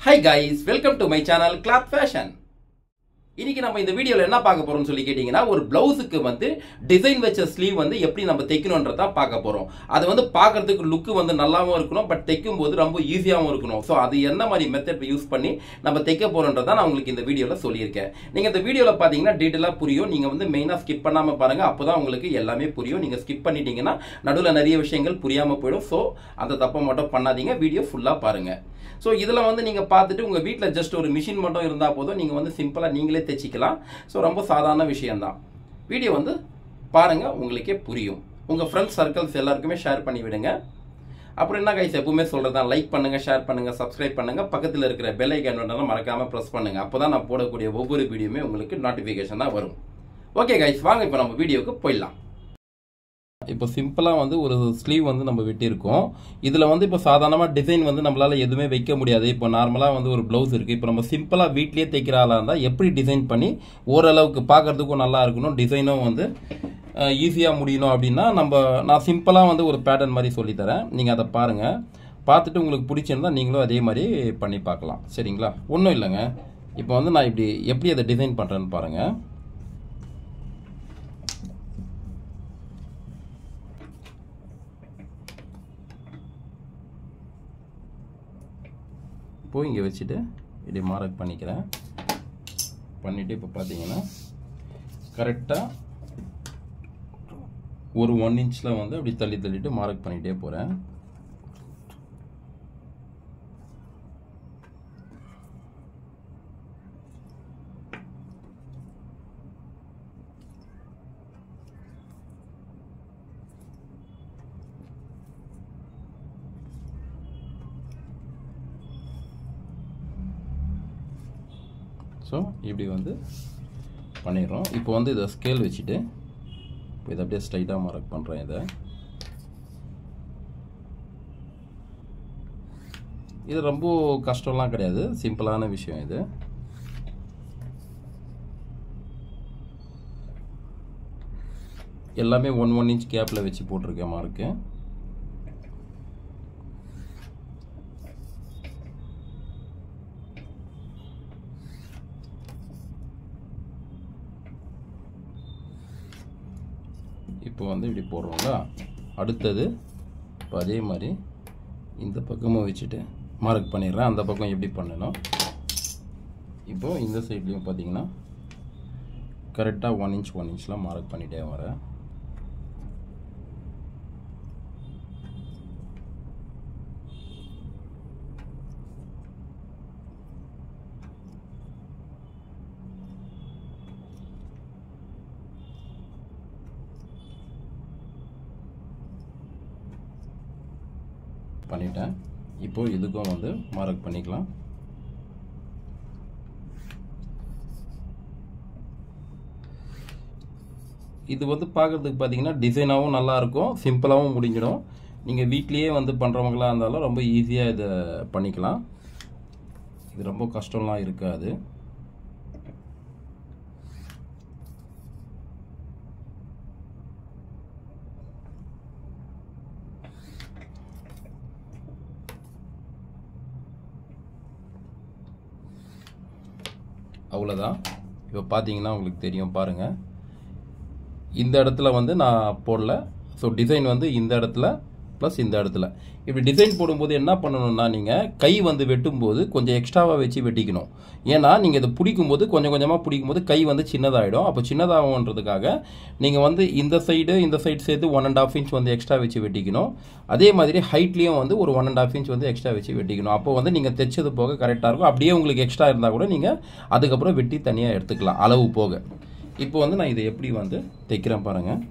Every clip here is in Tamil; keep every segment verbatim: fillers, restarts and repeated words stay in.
Hi guys, welcome to my channel Cloth Fashion. இன்னைக்கு நம்ம இந்த வீடியோல என்ன பார்க்க போறோம்னு சொல்லி கேட்டிங்கனா ஒரு ப்лауஸ்க்கு வந்து டிசைன் வெச்ச ஸ்லீவ் வந்து எப்படி நம்ம தைக்கணும்ன்றத பார்க்க போறோம். அது வந்து பார்க்கிறதுக்கு லுக் வந்து நல்லாவும் இருக்கணும், பட் தைக்கும்போது ரொம்ப ஈஸியாவும் இருக்கணும். சோ அது என்ன மாதிரி மெத்தட் யூஸ் பண்ணி நம்ம தைக்க போறோம்ன்றத நான் உங்களுக்கு இந்த வீடியோல சொல்லியிருக்கேன். நீங்க இந்த வீடியோல பாத்தீங்கன்னா டீடைலா புரியும். நீங்க வந்து மெயினா ஸ்கிப் பண்ணாம பாருங்க, அப்பதான் உங்களுக்கு எல்லாமே புரியும். நீங்க ஸ்கிப் பண்ணிட்டீங்கன்னா நடுவுல நிறைய விஷயங்கள் புரியாம போய்டும். சோ அந்த தப்பை மட்டும் பண்ணாதீங்க, வீடியோ ஃபுல்லா பாருங்க. சோ இதுல வந்து நீங்க பார்த்துட்டு உங்க வீட்ல ஜஸ்ட் ஒரு மிஷின் மட்டும் இருந்தா போதும், நீங்க வந்து சிம்பிளா நீங்களே தைச்சிக்கலாம். சோ ரொம்ப சாதாரண விஷயம் தான். வீடியோ வந்து பாருங்க, உங்களுக்கே புரியும். உங்க ஃப்ரெண்ட்ஸ் சர்க்கிள்ஸ் எல்லாருக்குமே ஷேர் பண்ணி விடுங்க. அப்புறம் என்ன கைஸ் எப்பவுமே சொல்றதா, லைக் பண்ணுங்க, ஷேர் பண்ணுங்க, சப்ஸ்கிரைப் பண்ணுங்க, பக்கத்துல இருக்கிற பெல் ஐகான் மறக்காம பிரஸ் பண்ணுங்க. அப்பதான் நான் போடக்கூடிய ஒவ்வொரு வீடியோமே உங்களுக்கு நோட்டிபிகேஷனா வரும். ஓகே கைஸ், வாங்க இப்போ நம்ம வீடியோக்கு போயிடலாம். இப்போ சிம்பிளா வந்து ஒரு ஸ்லீவ் வந்து நம்ம வெட்டியிருக்கோம். இதுல வந்து இப்போ சாதாரணமா டிசைன் வந்து நம்மளால எதுவுமே வைக்க முடியாது. இப்போ நார்மலா வந்து ஒரு ப்ளவுஸ் இருக்கு. இப்போ நம்ம சிம்பிளா வீட்லயே தைக்கிற ஆளா இருந்தா எப்படி டிசைன் பண்ணி ஓரளவுக்கு பார்க்கறதுக்கும் நல்லா இருக்கணும், டிசைனும் வந்து ஈஸியா முடியணும் அப்படின்னா நம்ம நான் சிம்பிளா வந்து ஒரு பேட்டர்ன் மாதிரி சொல்லி தரேன். நீங்க அதை பாருங்க, பார்த்துட்டு உங்களுக்கு பிடிச்சிருந்தா நீங்களும் அதே மாதிரி பண்ணி பார்க்கலாம். சரிங்களா? ஒன்றும் இல்லைங்க. இப்போ வந்து நான் இப்படி எப்படி அதை டிசைன் பண்றேன்னு பாருங்க. இப்போ இங்கே வச்சுட்டு இப்படி மார்க் பண்ணிக்கிறேன். பண்ணிவிட்டு இப்போ பார்த்தீங்கன்னா கரெக்டாக ஒரு ஒன் இன்ச்சில் வந்து அப்படி தள்ளி தள்ளிட்டு மார்க் பண்ணிகிட்டே போகிறேன். ஸோ இப்படி வந்து பண்ணிடுறோம். இப்போ வந்து இதை ஸ்கேல் வச்சுட்டு இப்போ இதை அப்படியே ஸ்ட்ரைட்டாக மார்க் பண்ணுறேன். இதை இது ரொம்ப கஷ்டம்லாம் கிடையாது, சிம்பிளான விஷயம். இது எல்லாமே ஒன் ஒன் இன்ச் கேப்பில் வச்சு போட்டிருக்கேன் மார்க்கு. இப்போ வந்து இப்படி போடுறோங்களா. அடுத்தது இப்போ அதே மாதிரி இந்த பக்கமும் வச்சுட்டு மார்க் பண்ணிடுறேன். அந்த பக்கம் எப்படி பண்ணணும். இப்போ இந்த சைட்லேயும் பார்த்தீங்கன்னா கரெக்டாக ஒன் இன்ச் ஒன் இன்ச்லாம் மார்க் பண்ணிகிட்டே வரேன். பண்ணிட்டேன். இப்போ இதுக்கும் வந்து மார்க் பண்ணிக்கலாம். இது வந்து பார்க்கறதுக்கு பார்த்தீங்கன்னா டிசைனாகவும் நல்லா இருக்கும், சிம்பிளாகவும் முடிஞ்சிடும். நீங்கள் வீட்லேயே வந்து பண்ணுறவங்களா இருந்தாலும் ரொம்ப ஈஸியாக இதை பண்ணிக்கலாம். இது ரொம்ப கஷ்டம்லாம் இருக்காது. அவ்வளோதான். இப்போ பார்த்தீங்கன்னா உங்களுக்கு தெரியும் பாருங்கள், இந்த இடத்துல வந்து நான் போடல. ஸோ டிசைன் வந்து இந்த இடத்துல ப்ளஸ் இந்த இடத்துல இப்படி டிசைன் போடும்போது என்ன பண்ணணும்னா, நீங்கள் கை வந்து வெட்டும்போது கொஞ்சம் எக்ஸ்ட்ராவாக வச்சு வெட்டிக்கணும். ஏன்னா நீங்கள் இதை பிடிக்கும்போது கொஞ்சம் கொஞ்சமாக பிடிக்கும்போது கை வந்து சின்னதாகிடும். அப்போ சின்னதாகுன்றதுக்காக நீங்கள் வந்து இந்த சைடு இந்த சைடு சேர்த்து ஒன் அண்ட் ஆஃப் இன்ச் வந்து எக்ஸ்ட்ரா வச்சு வெட்டிக்கணும். அதே மாதிரி ஹைட்லேயும் வந்து ஒரு ஒன் அண்ட் ஆஃப் இன்ச் வந்து எக்ஸ்ட்ரா வச்சு வெட்டிக்கணும். அப்போ வந்து நீங்கள் தைச்சது போக கரெக்டாக இருக்கும். அப்படியே உங்களுக்கு எக்ஸ்ட்ரா இருந்தால் கூட நீங்கள் அதுக்கப்புறம் வெட்டி தனியாக எடுத்துக்கலாம் அளவு போக. இப்போ வந்து நான் இதை எப்படி வந்து தைக்கிறேன் பாருங்கள்.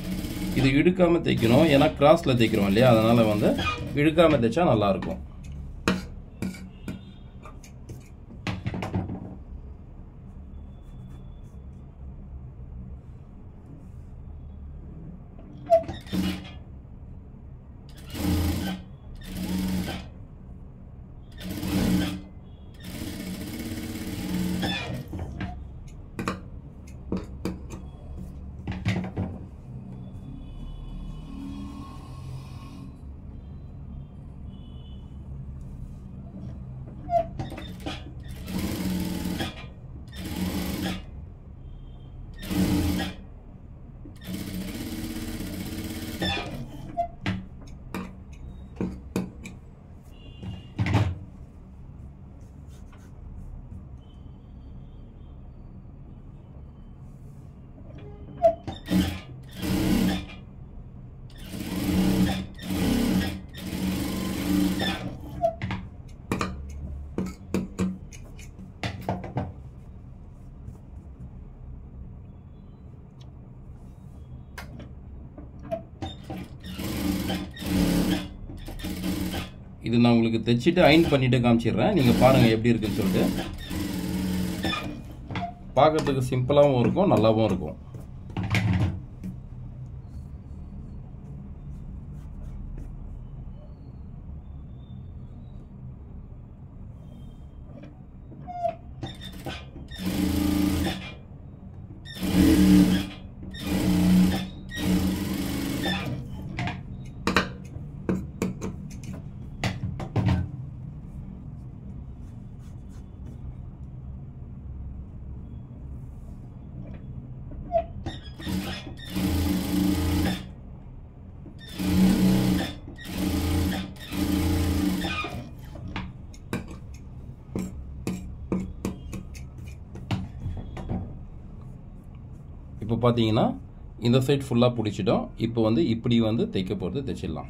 இது இழுக்காம தைக்கணும், ஏன்னா கிராஸ்ல தைக்கிறோம் இல்லையா, அதனால வந்து இழுக்காம தைச்சா நல்லா இருக்கும். இது நான் உங்களுக்கு தைச்சிட்டு அயன் பண்ணிட்டு காமிச்சிடுறேன். நீங்கள் பாருங்கள் எப்படி இருக்குன்னு சொல்லிட்டு. பார்க்கறதுக்கு சிம்பிளாகவும் இருக்கும், நல்லாவும் இருக்கும். இப்போ பார்த்தீங்கன்னா இந்த சைட் ஃபுல்லாக பிடிச்சிட்டோம். இப்போ வந்து இப்படி வந்து தைக்க போகிறது தைச்சிடலாம்.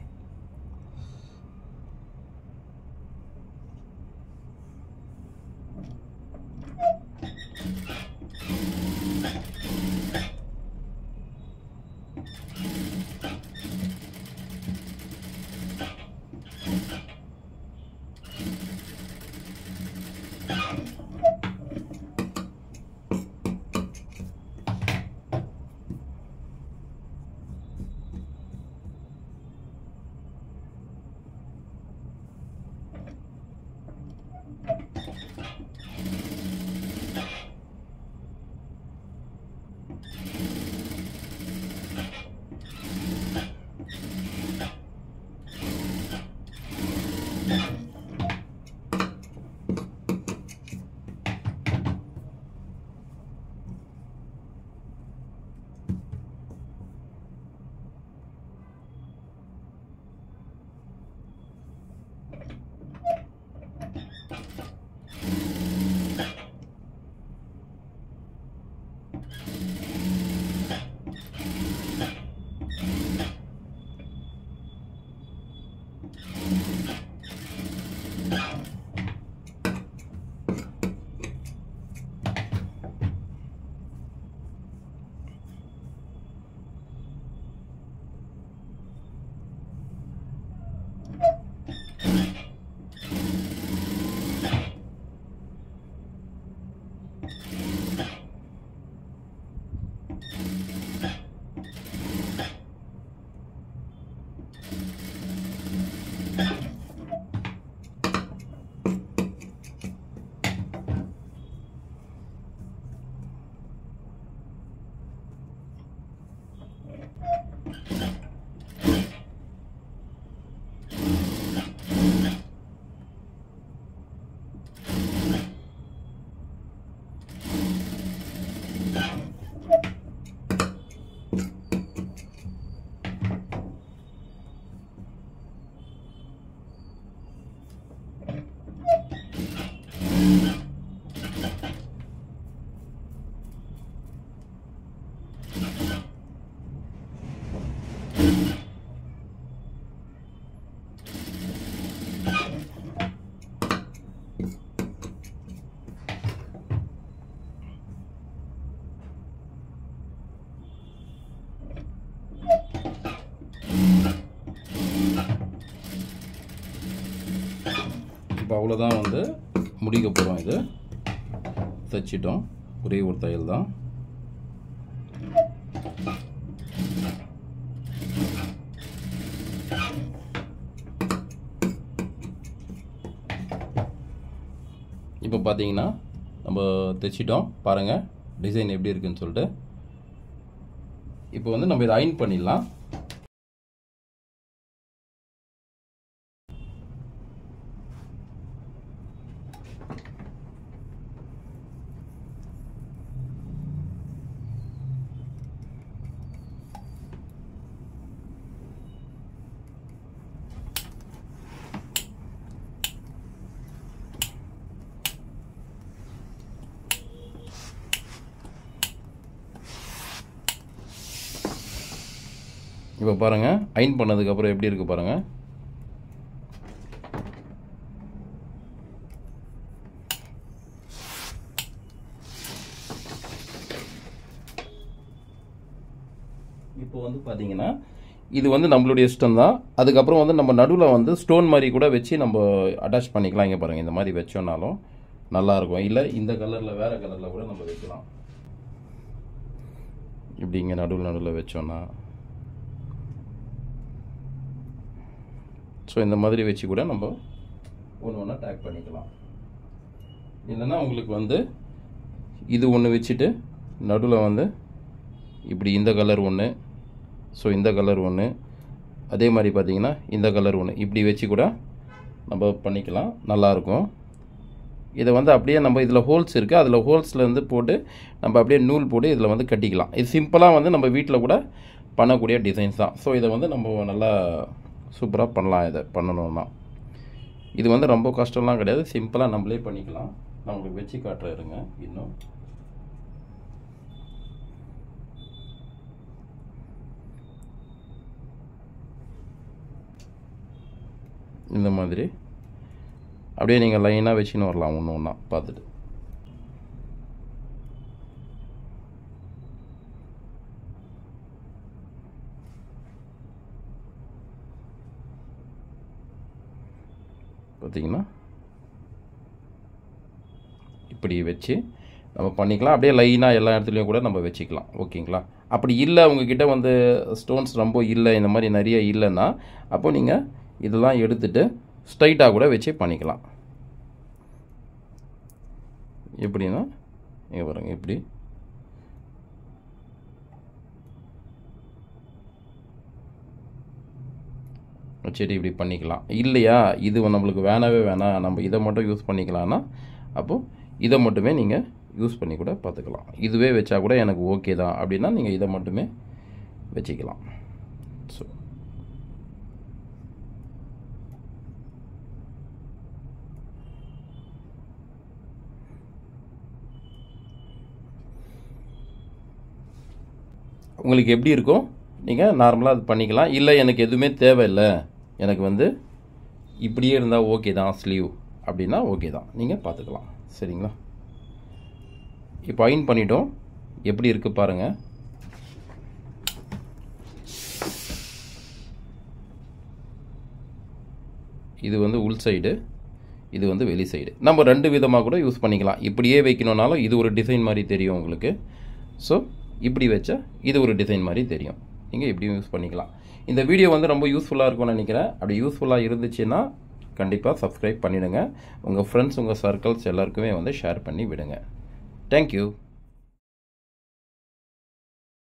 இப்போ அவ்வளோதான் வந்து முடிக்க போகிறோம். இது தைச்சிட்டோம், ஒரே ஒரு தையல் தான். இப்போ பார்த்தீங்கன்னா நம்ம தைச்சிட்டோம். பாருங்கள் டிசைன் எப்படி இருக்குன்னு சொல்லிட்டு. இப்போ வந்து நம்ம இதை அயன் பண்ணிடலாம். இப்போ பாருங்கள் அயன் பண்ணதுக்கப்புறம் எப்படி இருக்குது பாருங்கள். இப்போ வந்து பார்த்தீங்கன்னா இது வந்து நம்மளுடைய இஷ்டம் தான். அதுக்கப்புறம் வந்து நம்ம நடுவில் வந்து ஸ்டோன் மாதிரி கூட வச்சு நம்ம அட்டாச் பண்ணிக்கலாம். இங்கே பாருங்கள், இந்த மாதிரி வச்சோன்னாலும் நல்லாயிருக்கும். இல்லை இந்த கலரில் வேறு கலரில் கூட நம்ம வைக்கலாம். இப்படி இங்கே நடுவில் நடுவில் வச்சோன்னா ஸோ இந்த மாதிரி வச்சு கூட நம்ம ஒன்று ஒன்றா டேக் பண்ணிக்கலாம். இல்லைன்னா உங்களுக்கு வந்து இது ஒன்று வச்சுட்டு நடுவில் வந்து இப்படி இந்த கலர் ஒன்று, ஸோ இந்த கலர் ஒன்று, அதே மாதிரி பார்த்திங்கன்னா இந்த கலர் ஒன்று, இப்படி வச்சு கூட நம்ம பண்ணிக்கலாம். நல்லாயிருக்கும். இதை வந்து அப்படியே நம்ம இதில் ஹோல்ஸ் இருக்குது, அதில் ஹோல்ஸில் வந்து போட்டு நம்ம அப்படியே நூல் போட்டு இதில் வந்து கட்டிக்கலாம். இது சிம்பிளாக வந்து நம்ம வீட்டில் கூட பண்ணக்கூடிய டிசைன்ஸ் தான். ஸோ இதை வந்து நம்ம நல்லா சூப்பராக பண்ணலாம். இதை பண்ணணுன்னா இது வந்து ரொம்ப கஷ்டம்லாம் கிடையாது, சிம்பிளாக நம்மளே பண்ணிக்கலாம். நான் உங்களுக்கு வச்சு காட்டுறேருங்க. இன்னும் இந்த மாதிரி அப்படியே நீங்கள் லைனாக வச்சுன்னு வரலாம் ஒன்று ஒன்றா பார்த்துட்டு. பார்த்தீங்கன்னா இப்படி வச்சு நம்ம பண்ணிக்கலாம். அப்படியே லைனாக எல்லா இடத்துலையும் கூட நம்ம வச்சுக்கலாம். ஓகேங்களா? அப்படி இல்லை உங்ககிட்ட வந்து ஸ்டோன்ஸ் ரொம்ப இல்லை, இந்த மாதிரி நிறைய இல்லைன்னா அப்போ நீங்கள் இதெல்லாம் எடுத்துகிட்டு ஸ்ட்ரைட்டாக கூட வச்சு பண்ணிக்கலாம். எப்படின்னா இங்கே பாருங்கள், இப்படி வச்சுட்டு இப்படி பண்ணிக்கலாம். இல்லையா இது நம்மளுக்கு வேணவே வேணாம், நம்ம இதை மட்டும் யூஸ் பண்ணிக்கலாம்னா அப்போது இதை மட்டுமே நீங்கள் யூஸ் பண்ணி கூட பார்த்துக்கலாம். இதுவே வச்சா கூட எனக்கு ஓகே தான் அப்படின்னா நீங்கள் இதை மட்டுமே வச்சுக்கலாம். ஸோ உங்களுக்கு எப்படி இருக்கும் நீங்கள் நார்மலாக அது பண்ணிக்கலாம். இல்லை எனக்கு எதுவுமே தேவையில்லை, எனக்கு வந்து இப்படியே இருந்தால் ஓகே தான் ஸ்லீவ் அப்படின்னா ஓகே தான், நீங்கள் பார்த்துக்கலாம். சரிங்களா? இப்போ அயன் பண்ணிட்டோம். எப்படி இருக்குது பாருங்கள். இது வந்து உள் சைடு, இது வந்து வெளி சைடு. நம்ம ரெண்டு விதமாக கூட யூஸ் பண்ணிக்கலாம். இப்படியே வைக்கணுன்னாலும் இது ஒரு டிசைன் மாதிரி தெரியும் உங்களுக்கு. ஸோ இப்படி வச்சா இது ஒரு டிசைன் மாதிரி தெரியும். நீங்கள் இப்படியும் யூஸ் பண்ணிக்கலாம். இந்த வீடியோ வந்து ரொம்ப யூஸ்ஃபுல்லாக இருக்கும்னு நினைக்கிறேன். அப்படி யூஸ்ஃபுல்லாக இருந்துச்சுன்னா கண்டிப்பாக சப்ஸ்கிரைப் பண்ணிவிடுங்க. உங்கள் ஃப்ரெண்ட்ஸ், உங்கள் சர்க்கிள்ஸ் எல்லாருக்குமே வந்து ஷேர் பண்ணி விடுங்க. தேங்க்யூ.